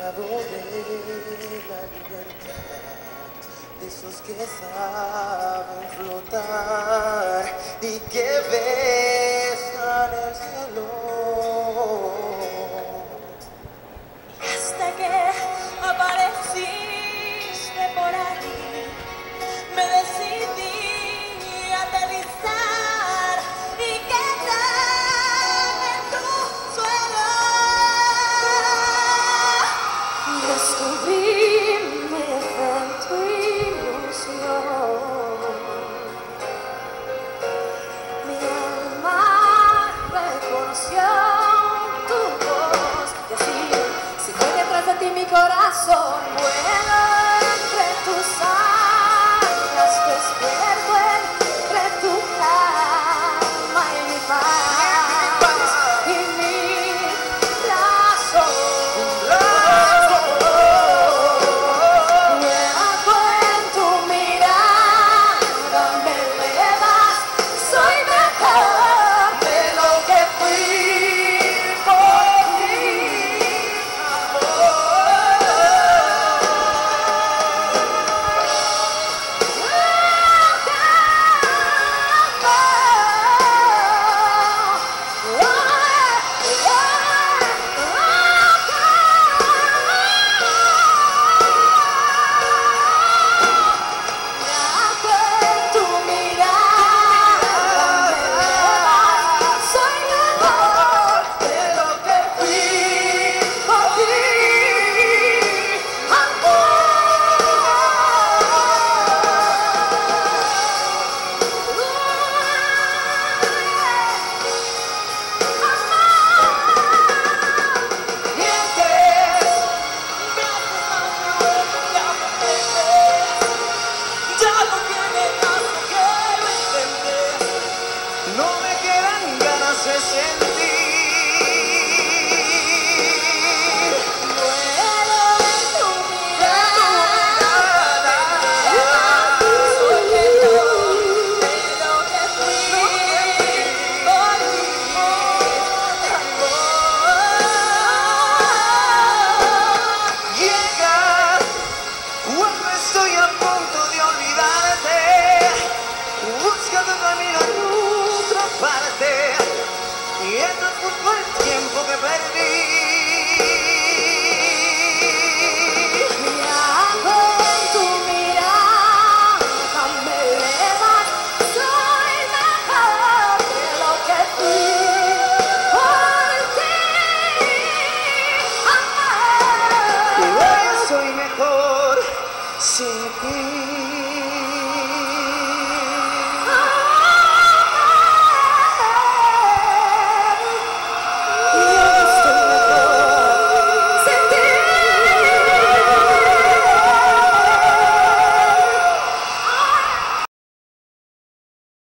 enamorado de la libertad, de esos que saben flotar y que besan el cielo. Hasta que apareciste por ahí, me decidí a aterrizar y quedarme en tu suelo. Descubrí en tu ilusión. Mi alma reconoció tu voz y así se fue detrás de ti mi corazón. Vuelo entre tus alas, despierto entre tu calma y mi paz y mi razón. Luego en tu mirada me elevas, soy mejor de lo que fui por ti. No me quedan ganas de sentir. Vuelo en tu mirada, soy mejor de lo que fui por ti, amor. Llega cuando estoy a punto de olvidarte, buscando camino en otra parte, y entonces busco el tiempo que perdí. Me hago en tu mirada, me elevas, soy mejor de lo que fui por ti, amor. Hoy soy mejor sin ti.